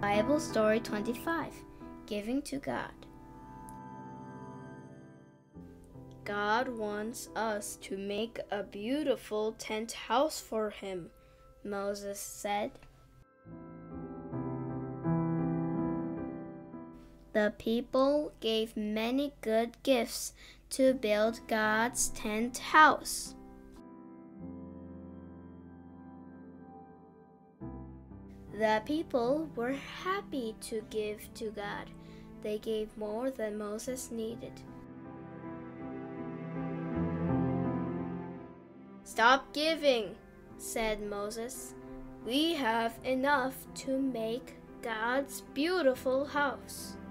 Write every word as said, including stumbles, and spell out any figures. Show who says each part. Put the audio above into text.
Speaker 1: Bible Story twenty-five, Giving to God. God wants us to make a beautiful tent house for Him, Moses said. The people gave many good gifts to build God's tent house. The people were happy to give to God. They gave more than Moses needed. "Stop giving," said Moses. "We have enough to make God's beautiful house."